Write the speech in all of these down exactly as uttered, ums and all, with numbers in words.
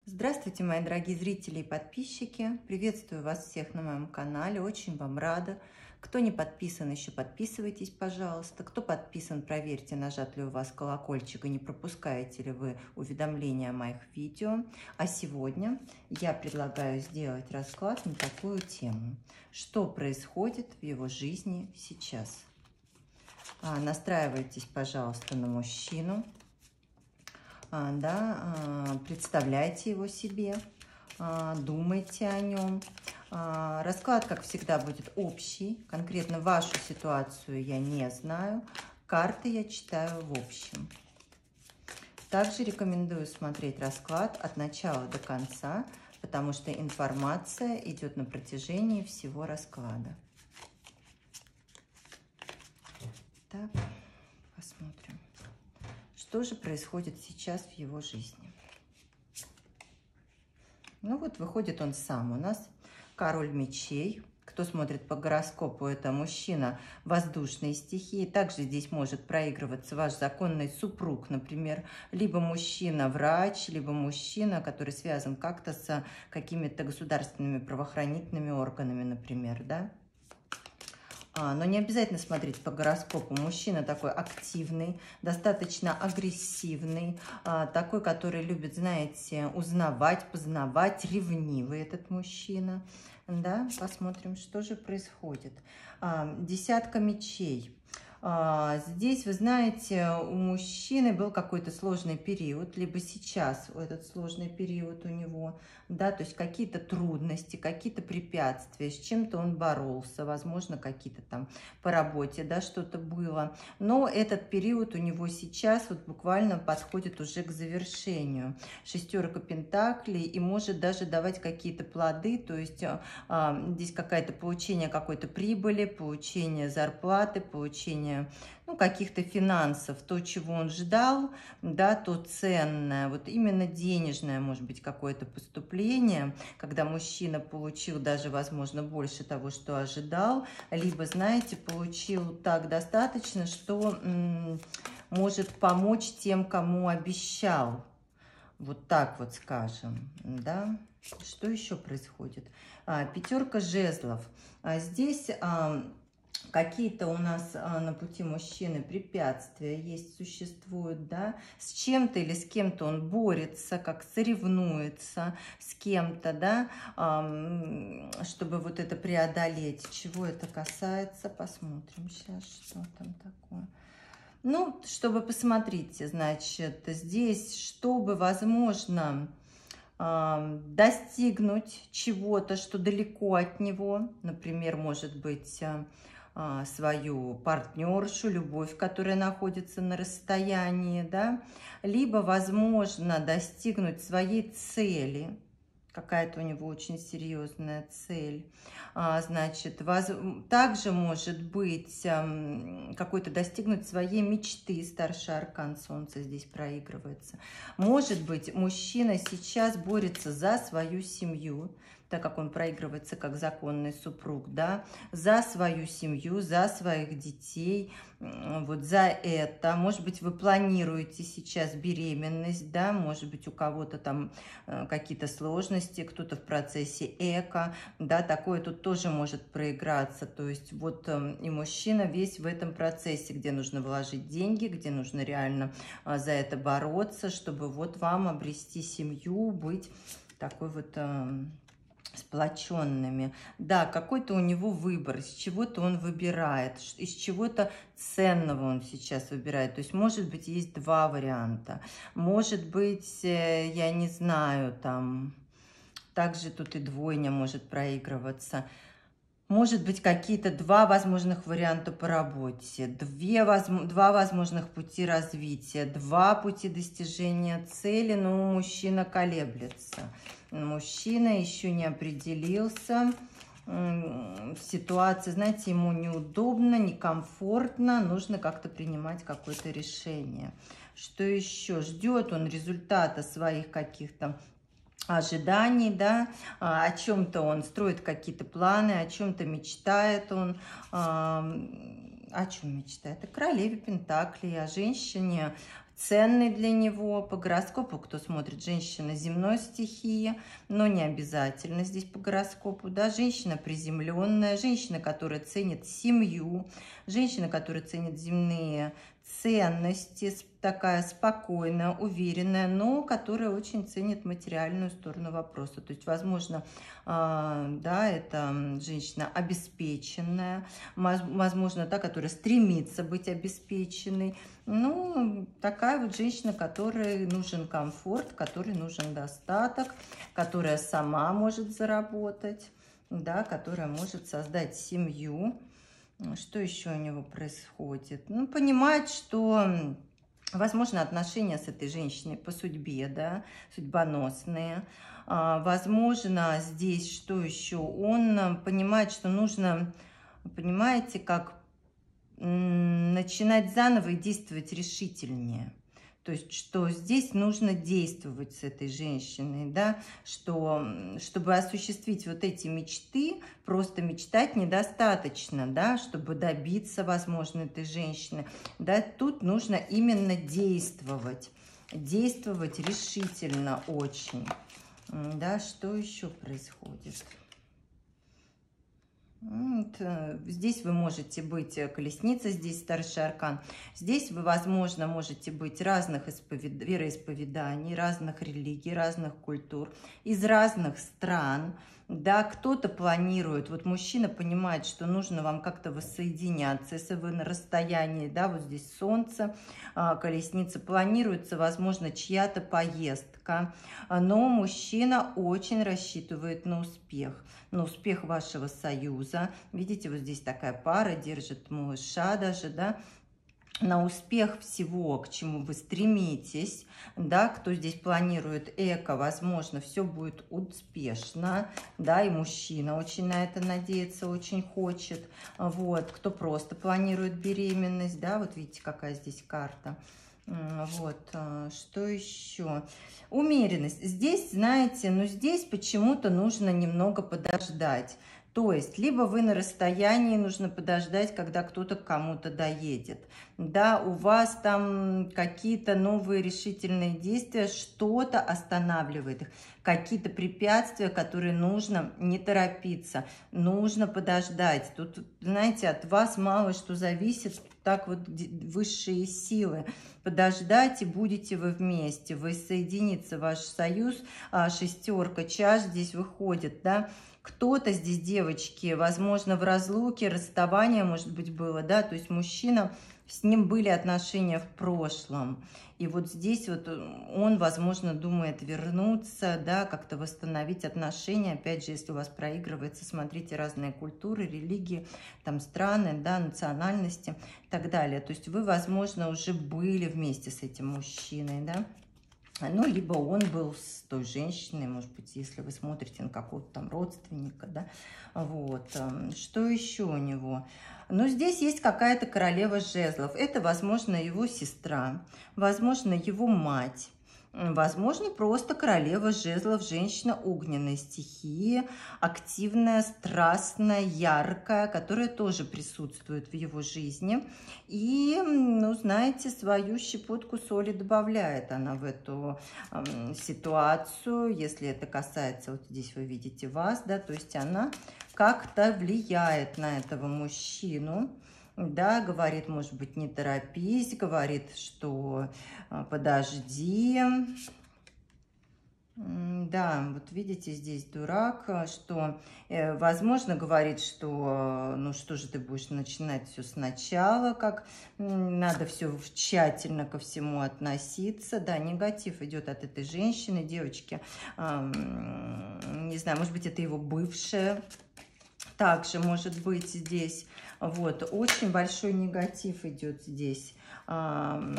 Здравствуйте, мои дорогие зрители и подписчики! Приветствую вас всех на моем канале, очень вам рада. Кто не подписан еще, подписывайтесь, пожалуйста. Кто подписан, проверьте, нажат ли у вас колокольчик и не пропускаете ли вы уведомления о моих видео. А сегодня я предлагаю сделать расклад на такую тему. Что происходит в его жизни сейчас? Настраивайтесь, пожалуйста, на мужчину. А, да, а, представляйте его себе, а, думайте о нем. А, расклад, как всегда, будет общий. Конкретно вашу ситуацию я не знаю. Карты я читаю в общем. Также рекомендую смотреть расклад от начала до конца, потому что информация идет на протяжении всего расклада. Так, посмотрим. Что же происходит сейчас в его жизни? Ну вот, выходит он сам у нас. Король мечей. Кто смотрит по гороскопу, это мужчина воздушной стихии. Также здесь может проигрываться ваш законный супруг, например. Либо мужчина-врач, либо мужчина, который связан как-то с какими-то государственными правоохранительными органами, например, да? А, но не обязательно смотреть по гороскопу. Мужчина такой активный, достаточно агрессивный, а, такой, который любит, знаете, узнавать, познавать, ревнивый этот мужчина. Да, посмотрим, что же происходит. А, десятка мечей. А, здесь, вы знаете, у мужчины был какой-то сложный период, либо сейчас этот сложный период у него, да, то есть какие-то трудности, какие-то препятствия, с чем-то он боролся, возможно, какие-то там по работе, да, что-то было. Но этот период у него сейчас вот буквально подходит уже к завершению. Шестерка пентаклей и может даже давать какие-то плоды, то есть а, здесь какое-то получение какой-то прибыли, получение зарплаты, получение ну, каких-то финансов, то, чего он ждал, да, то ценное, вот именно денежное, может быть, какое-то поступление, когда мужчина получил даже, возможно, больше того, что ожидал, либо, знаете, получил так достаточно, что м, может помочь тем, кому обещал. Вот так вот скажем, да. Что еще происходит? А, пятерка жезлов. А здесь а, какие-то у нас а, на пути мужчины препятствия есть, существуют, да. С чем-то или с кем-то он борется, как соревнуется с кем-то, да, а, чтобы вот это преодолеть. Чего это касается? Посмотрим сейчас, что там такое. Ну, чтобы посмотрите, значит, здесь, чтобы, возможно, достигнуть чего-то, что далеко от него, например, может быть, свою партнершу, любовь, которая находится на расстоянии, да, либо, возможно, достигнуть своей цели, какая-то у него очень серьезная цель. А, значит, воз... также может быть эм, какой-то достигнуть своей мечты. Старший аркан Солнца здесь проигрывается. Может быть, мужчина сейчас борется за свою семью, так как он проигрывается как законный супруг, да, за свою семью, за своих детей, вот за это. Может быть, вы планируете сейчас беременность, да, может быть, у кого-то там какие-то сложности, кто-то в процессе эко, да, такое тут тоже может проиграться. То есть вот и мужчина весь в этом процессе, где нужно вложить деньги, где нужно реально за это бороться, чтобы вот вам обрести семью, быть такой вот сплоченными. Да, какой-то у него выбор, из чего-то он выбирает, из чего-то ценного он сейчас выбирает. То есть, может быть, есть два варианта. Может быть, я не знаю, там, также тут и двойня может проигрываться. Может быть, какие-то два возможных варианта по работе, две, два возможных пути развития, два пути достижения цели, но мужчина колеблется. Мужчина еще не определился. Ситуация, знаете, ему неудобно, некомфортно, нужно как-то принимать какое-то решение. Что еще? Ждет он результата своих каких-то ожиданий, да, о чем-то он строит какие-то планы, о чем-то мечтает он, о чем мечтает? О королеве пентаклей, о женщине ценный для него. По гороскопу, кто смотрит, женщина земной стихии, но не обязательно здесь по гороскопу, да, женщина приземленная, женщина, которая ценит семью, женщина, которая ценит земные ценности, такая спокойная, уверенная, но которая очень ценит материальную сторону вопроса. То есть, возможно, да, это женщина обеспеченная, возможно, та, которая стремится быть обеспеченной. Ну, такая вот женщина, которой нужен комфорт, которой нужен достаток, которая сама может заработать, да, которая может создать семью. Что еще у него происходит? Ну, понимать, что, возможно, отношения с этой женщиной по судьбе, да, судьбоносные. Возможно, здесь что еще? Он понимает, что нужно, понимаете, как начинать заново и действовать решительнее. То есть, что здесь нужно действовать с этой женщиной, да, что, чтобы осуществить вот эти мечты, просто мечтать недостаточно, да, чтобы добиться, возможно, этой женщины, да, тут нужно именно действовать, действовать решительно очень, да, что еще происходит? Здесь вы можете быть колесница, здесь старший аркан. Здесь вы, возможно, можете быть разных исповед... вероисповеданий, разных религий, разных культур, из разных стран. Да, кто-то планирует, вот мужчина понимает, что нужно вам как-то воссоединяться, если вы на расстоянии, да, вот здесь солнце, колесница, планируется, возможно, чья-то поездка, но мужчина очень рассчитывает на успех, на успех вашего союза. Видите, вот здесь такая пара держит малыша даже, да, на успех всего, к чему вы стремитесь, да, кто здесь планирует эко, возможно, все будет успешно, да, и мужчина очень на это надеется, очень хочет, вот, кто просто планирует беременность, да, вот видите, какая здесь карта, вот, что еще? Умеренность. Здесь, знаете, ну здесь почему-то нужно немного подождать. То есть, либо вы на расстоянии, нужно подождать, когда кто-то к кому-то доедет. Да, у вас там какие-то новые решительные действия, что-то останавливает их. Какие-то препятствия, которые нужно не торопиться, нужно подождать. Тут, знаете, от вас мало что зависит, так вот высшие силы. Подождать, и будете вы вместе, вы соединится ваш союз, шестерка чаш здесь выходит, да. Кто-то здесь, девочки, возможно, в разлуке, расставание, может быть, было, да, то есть мужчина, с ним были отношения в прошлом, и вот здесь вот он, возможно, думает вернуться, да, как-то восстановить отношения, опять же, если у вас проигрывается, смотрите разные культуры, религии, там, страны, да, национальности и так далее, то есть вы, возможно, уже были вместе с этим мужчиной, да. Ну, либо он был с той женщиной, может быть, если вы смотрите на какого-то там родственника, да, вот. Что еще у него? Ну, здесь есть какая-то королева жезлов. Это, возможно, его сестра, возможно, его мать. Возможно, просто королева жезлов, женщина огненной стихии, активная, страстная, яркая, которая тоже присутствует в его жизни. И, ну, знаете, свою щепотку соли добавляет она в эту э, ситуацию, если это касается, вот здесь вы видите вас, да, то есть она как-то влияет на этого мужчину. Да, говорит, может быть, не торопись, говорит, что подожди. Да, вот видите, здесь дурак, что, э, возможно, говорит, что, ну что же ты будешь начинать все сначала, как надо все тщательно ко всему относиться. Да, негатив идет от этой женщины, девочки, э, не знаю, может быть, это его бывшая. Также может быть здесь, вот, очень большой негатив идет здесь. Вот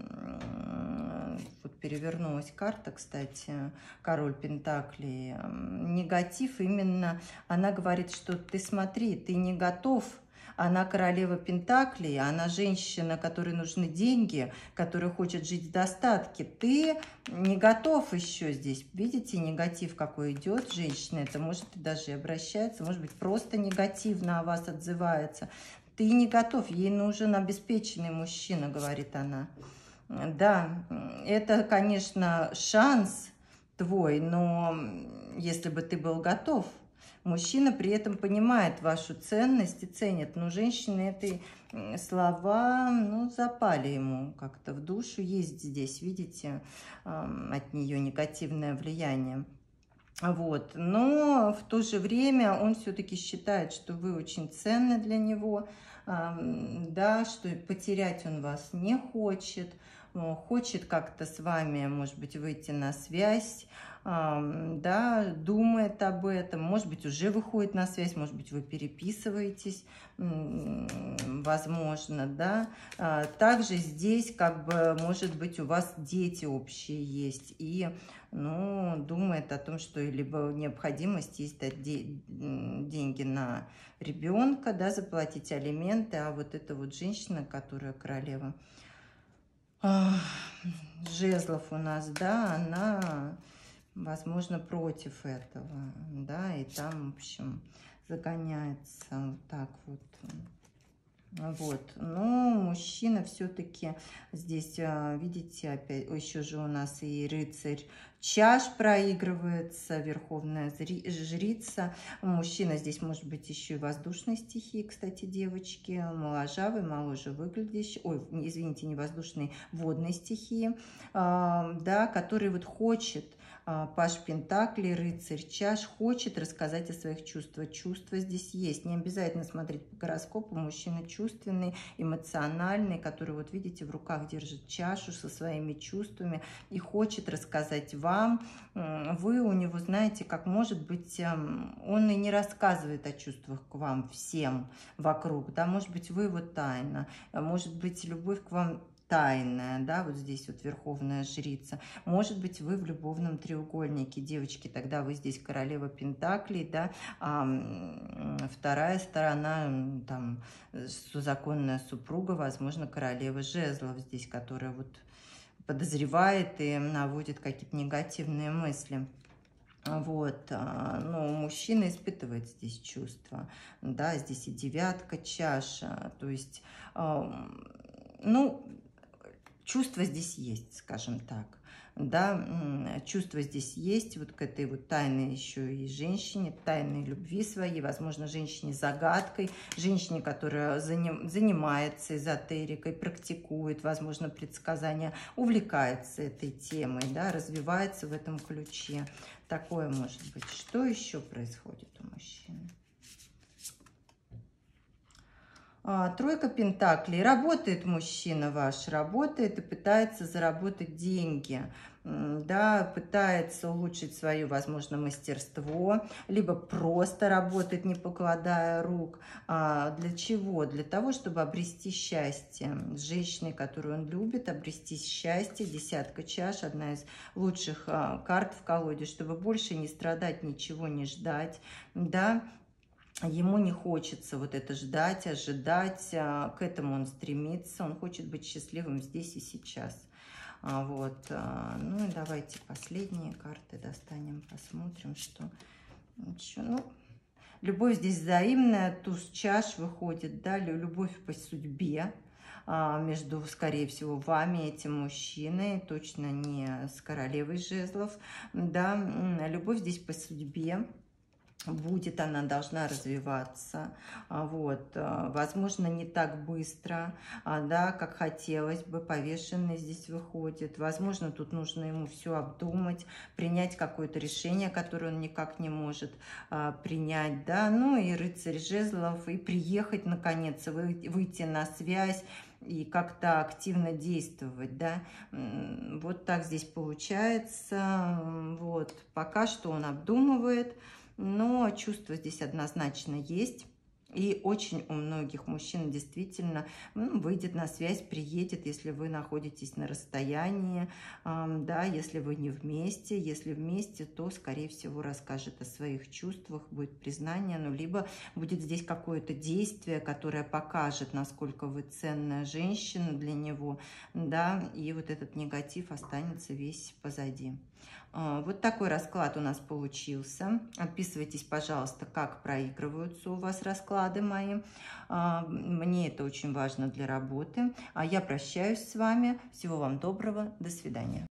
перевернулась карта, кстати, король Пентаклей. Негатив именно, она говорит, что ты смотри, ты не готов. Она королева Пентаклей, она женщина, которой нужны деньги, которая хочет жить в достатке. Ты не готов еще здесь. Видите, негатив какой идет женщина. Это может даже и обращается, может быть, просто негативно о вас отзывается. Ты не готов, ей нужен обеспеченный мужчина, говорит она. Да, это, конечно, шанс твой, но если бы ты был готов, мужчина при этом понимает вашу ценность и ценит. Но женщины этой слова, ну, запали ему как-то в душу. Есть здесь, видите, от нее негативное влияние. Вот. Но в то же время он все-таки считает, что вы очень ценны для него, да, что потерять он вас не хочет, хочет как-то с вами, может быть, выйти на связь, да, думает об этом, может быть, уже выходит на связь, может быть, вы переписываетесь, возможно, да. Также здесь, как бы, может быть, у вас дети общие есть, и, ну, думает о том, что либо необходимость есть дать деньги на ребенка, да, заплатить алименты, а вот эта вот женщина, которая королева жезлов у нас, да, она, возможно, против этого, да, и там, в общем, загоняется вот так вот. Вот, но мужчина все-таки здесь, видите, опять еще же у нас и рыцарь чаш проигрывается, верховная жрица. Мужчина здесь может быть еще и воздушной стихии, кстати, девочки, моложавый, моложе выглядящий, ой, извините, не воздушной, водной стихии, да, который вот хочет. Паж Пентаклей, рыцарь чаш, хочет рассказать о своих чувствах. Чувства здесь есть. Не обязательно смотреть по гороскопу. Мужчина чувственный, эмоциональный, который, вот видите, в руках держит чашу со своими чувствами и хочет рассказать вам. Вы у него, знаете, как может быть, он и не рассказывает о чувствах к вам всем вокруг. Да? Может быть, вы его тайна. Может быть, любовь к вам тайная, да, вот здесь вот верховная жрица. Может быть, вы в любовном треугольнике, девочки, тогда вы здесь королева пентаклей, да, а вторая сторона, там, законная супруга, возможно, королева жезлов здесь, которая вот подозревает и наводит какие-то негативные мысли. Вот, но мужчина испытывает здесь чувства, да, здесь и девятка чаша, то есть, ну, чувство здесь есть, скажем так, да, чувство здесь есть, вот к этой вот тайной еще и женщине, тайной любви своей, возможно, женщине-загадкой, женщине, которая занимается эзотерикой, практикует, возможно, предсказания, увлекается этой темой, да, развивается в этом ключе. Такое может быть. Что еще происходит у мужчины? Тройка пентаклей. Работает мужчина ваш, работает и пытается заработать деньги, да, пытается улучшить свое, возможно, мастерство, либо просто работает, не покладая рук. Для чего? Для того, чтобы обрести счастье. С женщиной, которую он любит, обрести счастье. Десятка чаш, одна из лучших карт в колоде, чтобы больше не страдать, ничего не ждать, да. Ему не хочется вот это ждать, ожидать, к этому он стремится, он хочет быть счастливым здесь и сейчас. Вот, ну и давайте последние карты достанем, посмотрим, что еще. Ну, любовь здесь взаимная, туз чаш выходит, да, любовь по судьбе между, скорее всего, вами, этим мужчиной, точно не с королевой жезлов, да, любовь здесь по судьбе. Будет, она должна развиваться, вот, возможно, не так быстро, да, как хотелось бы, повешенный здесь выходит, возможно, тут нужно ему все обдумать, принять какое-то решение, которое он никак не может а, принять, да, ну и рыцарь жезлов, и приехать, наконец, выйти на связь, и как-то активно действовать, да, вот так здесь получается, вот, пока что он обдумывает, но чувство здесь однозначно есть. И очень у многих мужчин действительно ну, выйдет на связь, приедет, если вы находитесь на расстоянии, э, да, если вы не вместе. Если вместе, то, скорее всего, расскажет о своих чувствах, будет признание, ну, либо будет здесь какое-то действие, которое покажет, насколько вы ценная женщина для него, да, и вот этот негатив останется весь позади. Вот такой расклад у нас получился. Отписывайтесь, пожалуйста, как проигрываются у вас расклады. расклады мои. Мне это очень важно для работы. А я прощаюсь с вами. Всего вам доброго. До свидания.